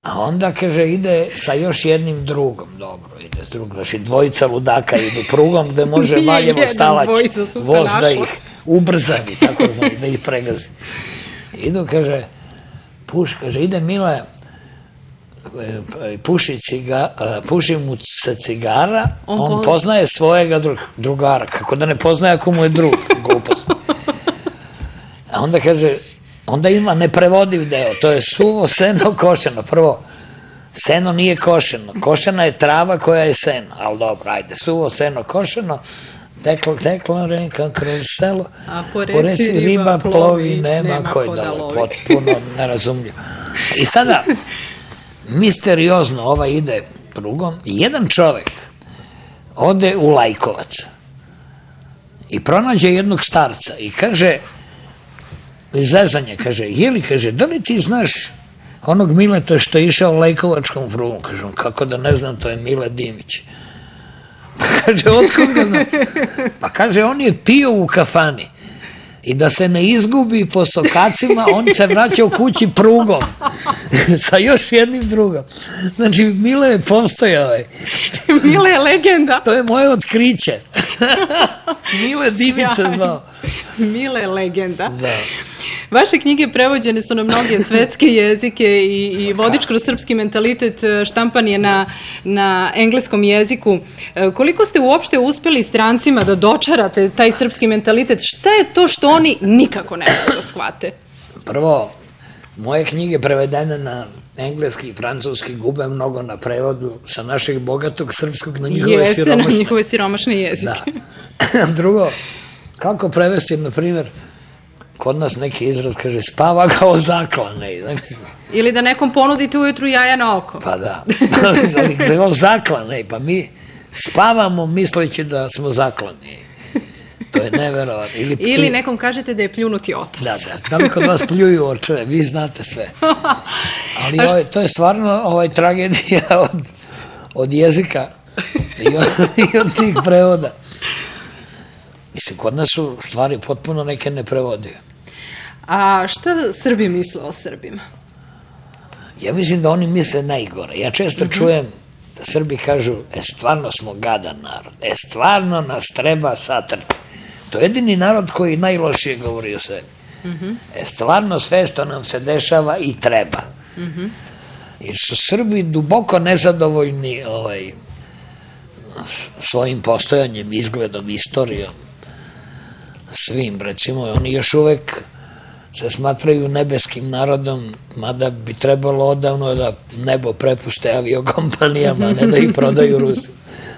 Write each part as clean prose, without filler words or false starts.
A onda, kaže, ide sa još jednim drugom, dobro, ide s drugom, znači dvojica ludaka idu prugom gde može Valjevo Stalać voz da ih ubrzavi, tako znam, da ih pregazi. Idu, kaže, kaže, ide Mile, puši mu se cigara, on poznaje svojega drugara, kako da ne poznaje ako mu je drug, glupost. A onda kaže, onda ima neprevodiv deo, to je suvo seno košeno. Prvo, seno nije košeno, košena je trava koja je seno, ali dobro, ajde, suvo seno košeno, tekla reka kroz selo, po reci riba plovi, nema koji dalo, potpuno nerazumljivo. I sada, misteriozno ova ide prugom, jedan čovek ode u Lajkovac i pronađe jednog starca i kaže, zezanje, kaže, jeli, kaže, da li ti znaš onog Mileta što je išao Lajkovačkom prugom? Kaže, kako da ne znam, to je Mile Dimić. Pa kaže, otkud ga znam? Pa kaže, on je pio u kafani i da se ne izgubi po sokacima, on se vraća u kući prugom sa još jednim drugom. Znači, Mile je postojao. Mile je legenda. To je moje otkriće. Mile Dimić se zvao. Mile je legenda. Da. Vaše knjige prevođene su na mnoge svetske jezike i Vodič kroz srpski mentalitet štampan je na engleskom jeziku. Koliko ste uopšte uspeli strancima da dočarate taj srpski mentalitet? Šta je to što oni nikako ne mogu da shvate? Prvo, moje knjige prevedene na engleski i francuski gube mnogo na prevodu sa našeg bogatog srpskog na njihove siromašne. Jeste, na njihove siromašne jezike. Da. Drugo, kako prevesti, na primjer, kod nas neki izraz kaže spava kao zaklane. Ili da nekom ponudite ujutru jaja na oko. Pa da, ali kao zaklane, pa mi spavamo misleći da smo zaklani. To je neverovatno. Ili nekom kažete da je pljunuti otac. Da, da li kod vas pljuju očeve, vi znate sve. Ali to je stvarno tragedija od jezika i od tih prevoda. Mislim, kod nas su stvari potpuno neke neprevodive. A šta Srbi misle o Srbima? Ja mislim da oni misle najgore. Ja često čujem da Srbi kažu, stvarno smo gadan narod, stvarno nas treba satrti. To je jedini narod koji najlošije govori o sebi. Stvarno sve što nam se dešava i treba. Jer su Srbi duboko nezadovoljni svojim postojanjem, izgledom, istorijom, svim, recimo, oni još uvek se smatraju nebeskim narodom, mada bi trebalo odavno da nebo prepuste aviokompanijama, ne da ih prodaju Rusi.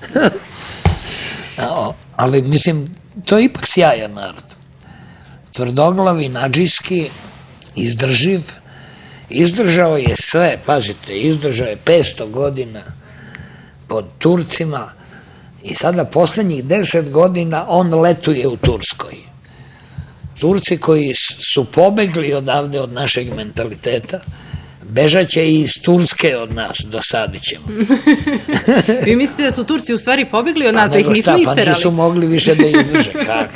Ali, mislim, to je ipak sjajan narod. Tvrdoglavi, nadžijski, izdrživ, izdržao je sve, pazite, izdržao je 500 godina pod Turcima i sada poslednjih 10 godina on letuje u Turskoj. Turci koji su pobegli odavde od našeg mentaliteta, bežaće i iz Turske od nas, dosadit ćemo. Vi mislite da su Turci u stvari pobegli od nas, da ih nismo isterali? Pa nisu mogli više da izdrže,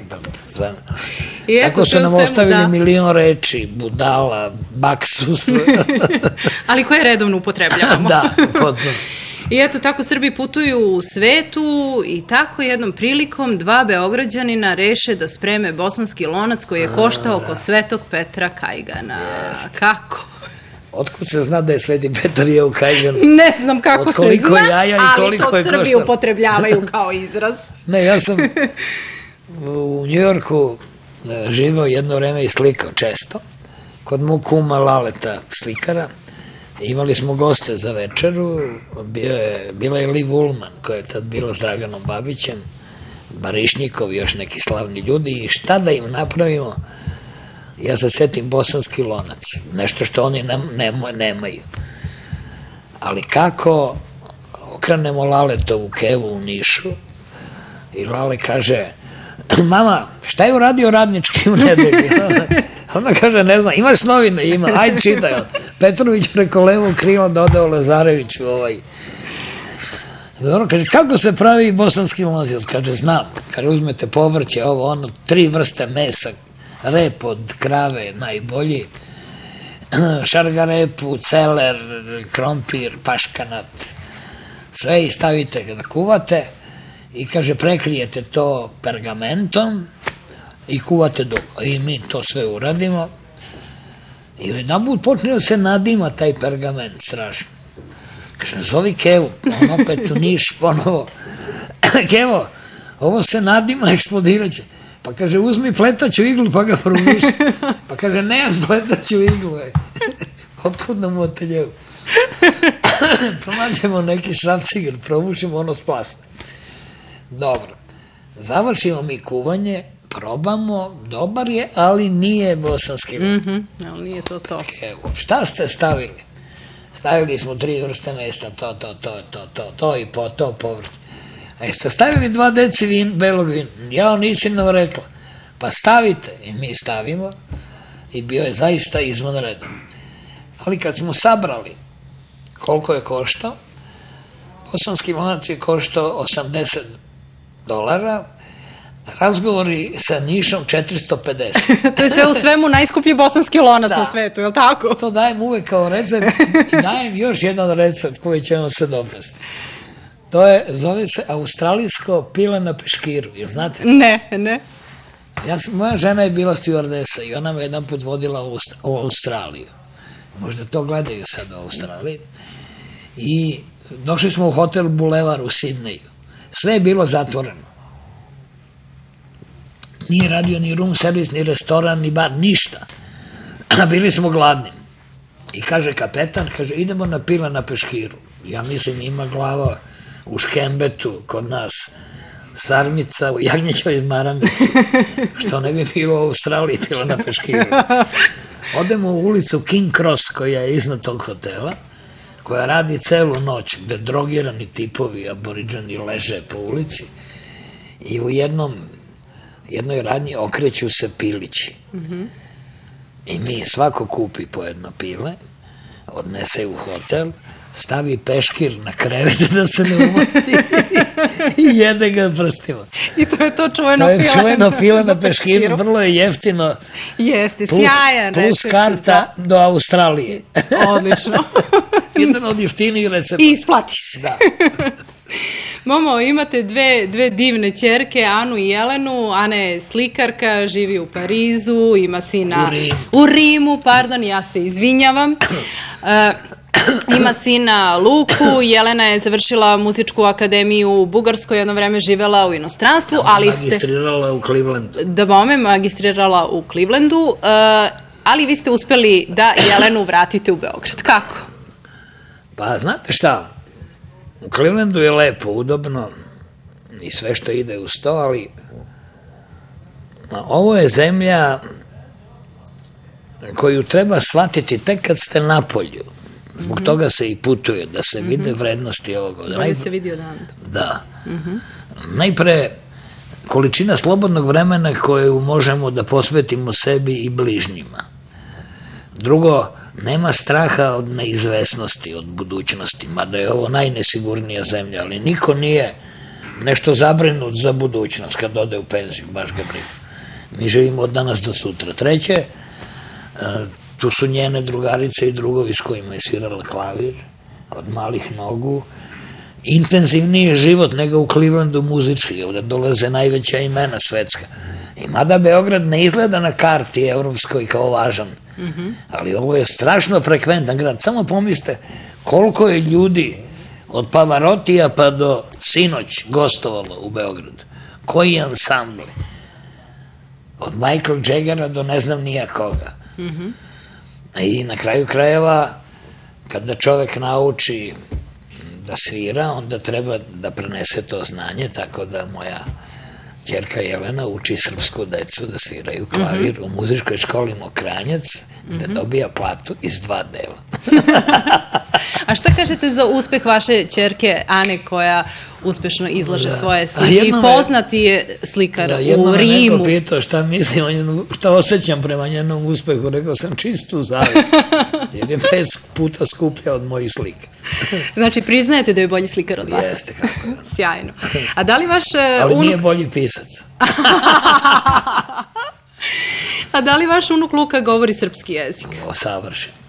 tako su nam ostavili milion reči, budala, baksus. Ali koje redovno upotrebljavamo. Da, potpuno. I eto, tako Srbi putuju u svetu i tako jednom prilikom dva Beograđanina reše da spreme bosanski lonac koji je koštao oko Svetog Petra Kajgana. Kako? Otkud se zna da je Sveti Petar jeo u Kajganu? Ne znam kako se zna, ali to Srbi upotrebljavaju kao izraz. Ne, ja sam u Njujorku živeo jedno vreme i slikao često, kod mog kuma Laleta slikara. Imali smo goste za večeru, bila je Liv Ullman, koja je tad bila s Draganom Babićem, Barišnikov i još neki slavni ljudi, i šta da im napravimo? Ja se setim bosanski lonac, nešto što oni nemaju. Ali kako okrenemo Laletovu kevu u Nišu i Lale kaže, mama, šta je uradio Radnički u nedelju? Ona kaže, ne znam, imaš novine? Ima, ajde čitaj. Petrović preko levog krila dodao Lazareviću Ono kaže, kako se pravi bosanski lonac? Kaže, znam. Kaže, uzmete povrće, 3 vrste mesa, rep od krave najbolji, šargarepu, celer, krompir, paškanat, sve i stavite kada kuvate i kaže prekrijete to pergamentom i kuvate dugo. I mi to sve uradimo i jedan put počne da se nadima taj pergament strašno. Kaže, zovi Kevu, on opet u Niš ponovo. Kevo, ovo se nadima, eksplodirat će. Pa kaže, uzmi pletaću iglu pa ga probuši. Pa kaže, nemam pletaću iglu. Otkud nam u ateljevu? Pronađemo neki šrafciger, probušimo, ono splasne. Dobro, završimo mi kuvanje, probamo, dobar je, ali nije bosanski. Ali nije to to. Evo, šta ste stavili? Stavili smo 3 vrste mesta, to i po to povrh. A jeste stavili 2 deci belog vina? Ja nisi nam rekla. Pa stavite. I mi stavimo i bio je zaista izvanredan. Ali kad smo sabrali koliko je koštao, bosanski monac je koštao $80, razgovori sa Nišom 450. To je sve u svemu najskuplji bosanski lonac na svetu, je li tako? To dajem uvek kao recept i dajem još jedan recept koji ćemo se dopasti. To je, zove se australijsko pile na peškiru, jel znate? Ne. Moja žena je bila stjuardesa i ona me jedan put vodila u Australiju. Možda to gledaju sad u Australiji. I došli smo u hotel Bulevar u Sidneju. Sve je bilo zatvoreno. Nije radio ni room service, ni restoran, ni bar, ništa. Bili smo gladni. I kaže kapetan, kaže, idemo na pile na peškiru. Ja mislim, ima glava u Škembetu, kod nas, sarmica u jagnjećoj maramici, što ne bi bilo u Australiji pila na peškiru. Odemo u ulicu King Cross, koja je iznad tog hotela, koja radi celu noć, gde drogirani tipovi, aboriđani leže po ulici i u jednoj radnji okreću se pilići. I mi svako kupi po jedno pile, odnese u hotel, stavi peškir na krevet da se ne umasti i jede ga prstima. I to je to čuveno pile. To je čuveno pile na peškiru, vrlo je jeftino. Jeste, sjajan recept. Plus karta do Australije. Odlično. Jedan od jeftinijih recepta. I isplati se. Da. Momo, imate dve divne ćerke, Anu i Jelenu. Ana je slikarka, živi u Parizu, ima sina u Rimu, pardon, ja se izvinjavam. Ima sina Luku, Jelena je završila muzičku akademiju u Bugarskoj, jedno vreme živela u inostranstvu, ali ste... Magistrirala u Clevelandu. Da bome, magistrirala u Clevelandu, ali vi ste uspeli da Jelenu vratite u Beograd. Kako? Pa, znate šta, u Clevelandu je lepo, udobno i sve što ide uz to, ali ovo je zemlja koju treba shvatiti tek kad ste na polju. Zbog toga se i putuje, da se vide vrednosti ovoga. Da se vidi odavde. Da. Najpre, količina slobodnog vremena koju možemo da posvetimo sebi i bližnjima. Drugo, nema straha od neizvesnosti, od budućnosti, mada je ovo najnesigurnija zemlja, ali niko nije nešto zabrinut za budućnost kad ode u penziju, baš ga briga. Mi živimo od danas do sutra. Treće, tu su njene drugarice i drugovi s kojima je svirala klavir, od malih nogu. Intenzivniji život nego u Clevelandu muzički, ovde dolaze najveća imena svetska. I mada Beograd ne izgleda na karti evropskoj kao važan, ali ovo je strašno frekventan grad. Samo pomislite koliko je ljudi od Pavarotija pa do sinoć gostovalo u Beogradu. Koji ansambli? Od Michael Jaggera do ne znam nija koga. I na kraju krajeva, kada čovek nauči da svira, onda treba da prenese to znanje, tako da moja ćerka Jelena uči srpsku decu da sviraju klavir u muzičkoj školi Mokranjac, gde dobija platu iz 2 dela. A šta kažete za uspeh vaše ćerke Ane, koja uspešno izlaže svoje slike i poznati je slikar u Rimu? Jedno me neko pitao šta mislim, šta osjećam prema njenom uspehu, rekao sam čistu zavist, jer je 5 puta skuplja od mojih slika. Znači, priznajete da je bolji slikar od vas? Jeste, kako. Sjajno. A da li vaš ali nije bolji pisac. A da li vaš unuk Luka govori srpski jezik? Savršen.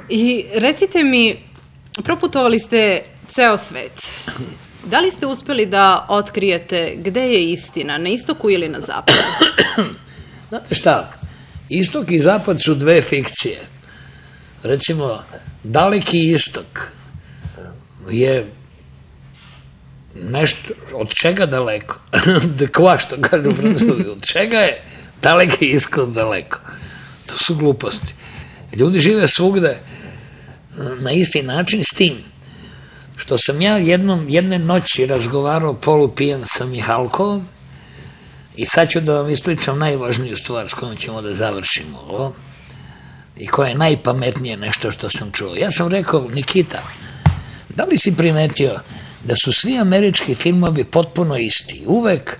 I recite mi, proputovali ste ceo svet. Da li ste uspeli da otkrijete gde je istina, na istoku ili na zapadu? Znate šta, istok i zapad su dve fikcije. Recimo, Daleki istok je nešto, od čega daleko? Kva što kažu francuzi, od čega je Daleki istok daleko? To su gluposti. Ljudi žive svugde na isti način, s tim što sam ja jedne noći razgovarao polupijan sa Mihalkovom i sad ću da vam ispričam najvažniju stvar s kojom ćemo da završimo ovo i koja je najpametnije nešto što sam čuo. Ja sam rekao, Nikita, da li si primetio da su svi američki filmovi potpuno isti? Uvek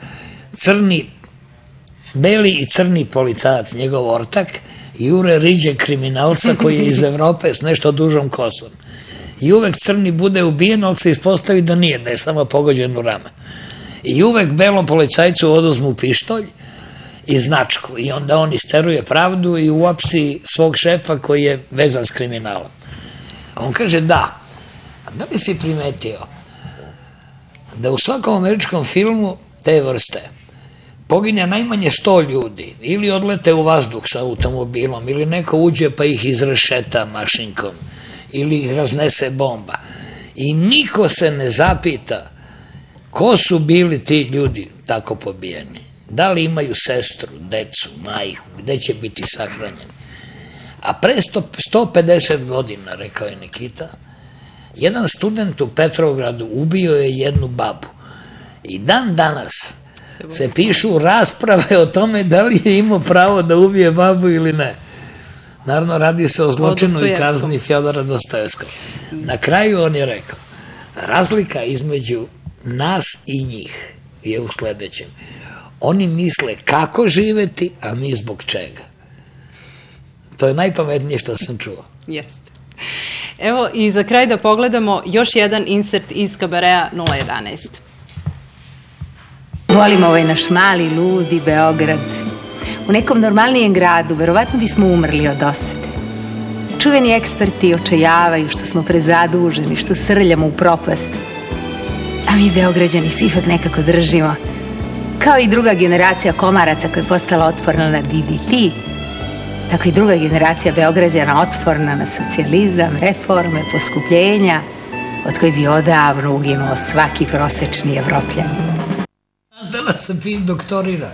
beli i crni policajac, njegov ortak, jure riđe kriminalca koji je iz Evrope s nešto dužom kosom. I uvek crni bude ubijen, ali se ispostavi da nije, da je samo pogođen u rame. I uvek belom policajcu oduzmu pištolj i značku i onda on isteruje pravdu i uapsi svog šefa koji je vezan s kriminalom. On kaže da li si primetio da u svakom američkom filmu te vrste pogine najmanje 100 ljudi ili odlete u vazduh sa automobilom ili neko uđe pa ih izrešeta mašinkom ili ih raznese bomba i niko se ne zapita ko su bili ti ljudi tako pobijeni, da li imaju sestru, decu, majku, gde će biti sahranjeni. A pre 150 godina, rekao je Nikita, jedan student u Petrovgradu ubio je jednu babu i dan danas se pišu rasprave o tome da li je imao pravo da ubije babu ili ne. Naravno, radi se o zločinu i kazni Fjodora Dostojevskog. Na kraju on je rekao, razlika između nas i njih je u sledećem. Oni misle kako živeti, a mi zbog čega. To je najpametnije što sam čuo. Jeste. Evo i za kraj da pogledamo još jedan insert iz Kabareja 011. Volim ovaj naš mali, ludi Beograd. U nekom normalnijem gradu verovatno bismo umrli od dosade. Čuveni eksperti očajavaju što smo prezaduženi, što srljamo u propast. A mi Beograđani se ipak nekako držimo. Kao i druga generacija komaraca koja je postala otporna na DDT, tako i druga generacija Beograđana otporna na socijalizam, reforme, poskupljenja, od koje bi odavno uginuo svaki prosečni Evropljan. Da se film doktorira.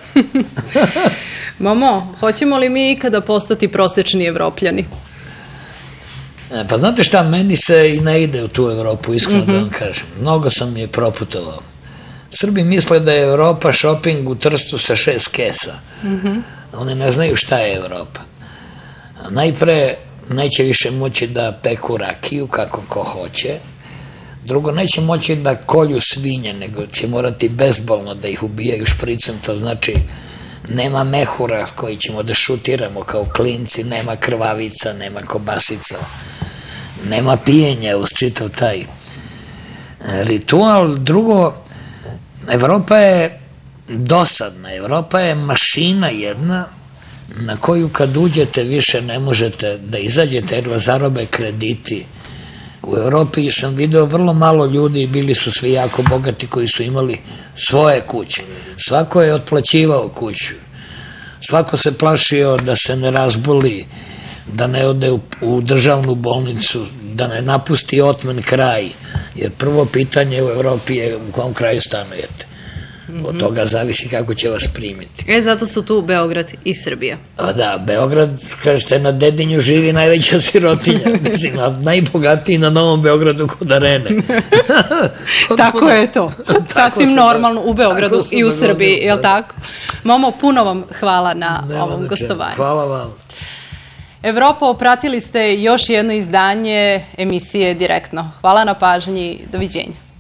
Mamo, hoćemo li mi ikada postati prosečni Evropljani? Pa znate šta, meni se i ne ide u tu Evropu, iskreno da vam kažem. Mnogo sam je proputovao. Srbi misle da je Evropa šoping u Trstu sa 6 kesa. Oni ne znaju šta je Evropa. Najpre, neće više moći da peku rakiju kako ko hoće. Drugo, neće moći da kolju svinje, nego će morati bezbolno da ih ubijaju špricom, to znači nema mehura koji ćemo da šutiramo kao klinci, nema krvavica, nema kobasica, nema pijenja uz čitav taj ritual. Drugo, Evropa je dosadna, Evropa je mašina jedna na koju kad uđete više ne možete da izađete jer vas zarobe krediti. U Evropi sam video vrlo malo ljudi i bili su svi jako bogati koji su imali svoje kuće. Svako je otplaćivao kuću. Svako se plašio da se ne razboli, da ne ode u državnu bolnicu, da ne napusti otmen kraj. Jer prvo pitanje u Evropi je u kom kraju stanujete. Od toga zavisi kako će vas primiti. Zato su tu Beograd i Srbija. Da, Beograd, kažete, na Dedinju živi najveća sirotinja. Mislim, najbogatiji na Novom Beogradu kod Arene. Tako je to. Sasvim normalno u Beogradu i u Srbiji, je li tako? Momo, puno vam hvala na ovom gostovanju. Hvala vam. Evropo, pratili ste još jedno izdanje emisije Direktno. Hvala na pažnji, doviđenja.